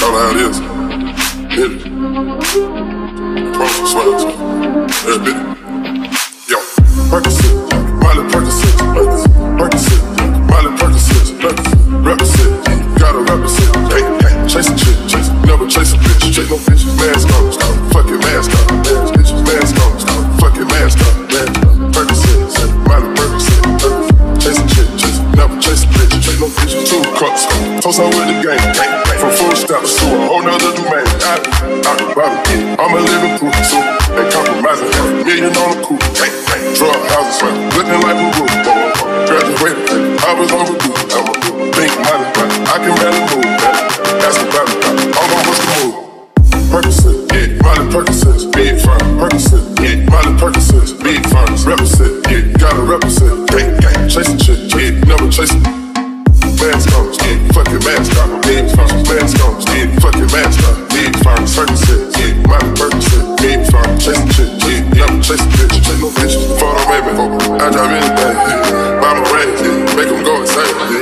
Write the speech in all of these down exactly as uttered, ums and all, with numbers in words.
Y'all know how it is. Hit it. Promise, swear to it. Hit it. Yo, Percocet, Miley Percocet, Percocet, Miley Percocet, represent, gotta represent. Hey, hey, chase a chick, chase, never chase a bitch, chase no bitch. Mask on, stop, fucking mask on, bitches, mask on, stop, fucking mask on, Percocet, Miley Percocet, chase a chick, chase, never chase a bitch, chase no bitch. Two cups, toast on with the game, from full step to a whole nother domain. I, I, I'm a living proof, so ain't compromising. Half a million on the coupe, drug houses, looking like a roof. Graduated, I was overdue. I'm a pink money, I can barely move. Ask about it, I'm on what's the move. Percocet, yeah, Miley Percocet, big firm. Percocet, yeah, Miley Percocet, big firms. Represent, yeah, gotta represent. Gang, gang, chase a chick, yeah, never chase a mask on, yeah, fucking mask on, big firms. Mask on, yeah, fucking mask on, big firms. Percocet, yeah, Miley Percocet, big firm. Chase a chick, yeah, never chase a bitch, chase no bitch. Photo baby, I drive anything, yeah. Buy my rings, yeah, make them go insane, yeah.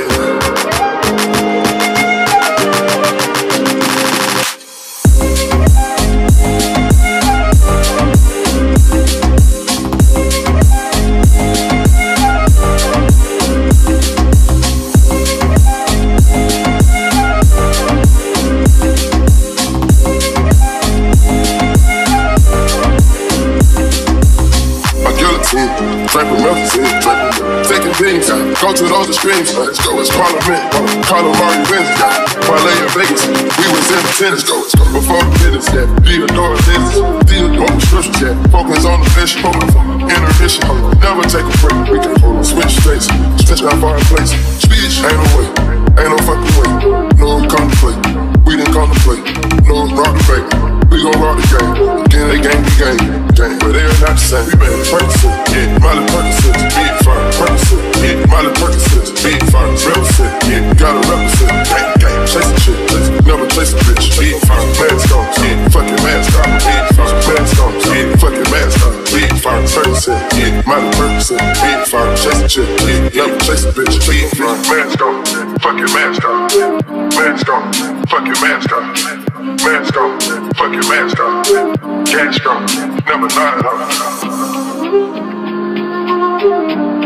Trapping Memphis, taking things, go to those extremes. Let's go, it's Parliament, call them Murray wins. Parlay in Vegas, we was in the tennis. Go, let's go. Before the business, yeah, Theodore business, Theodore prescriptions, yeah. Focus on the mission, intermission, never take a break. We can hold on, switch states, stretch out far in place. Speech, ain't no way, ain't no fucking way. No contemplate, we didn't contemplate. No rock the fake, we gon' rock the game. Again, they game, we game, game, but they are not the same. We better Percocet, yeah, Miley Percocet, big firm. Percocet, yeah, Miley Percocet, big firm. Represent, yeah, gotta represent. Gang, gang, chase a chick, chase, never chase a bitch. Big firm, mask on, yeah, fucking mask on. Big firm, mask on, yeah, fucking mask on. Big firm, Percocet, yeah, Miley Percocet, big firm. Chase a chick, yeah, never chase a bitch. Big firm, mask on, fucking mask on. Mask on, fucking mask on. Mask on, fucking mask on. Gas on, never lied on.